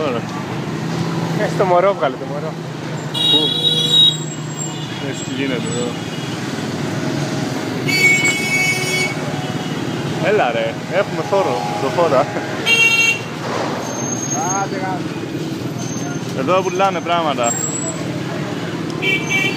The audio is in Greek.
τώρα. Στο μωρό βγάλε το μωρό. Πού? Έτσι τι γίνεται εδώ. Έλα ρε, έχουμε χώρο, προχώρα. Εδώ πουλάνε πράγματα.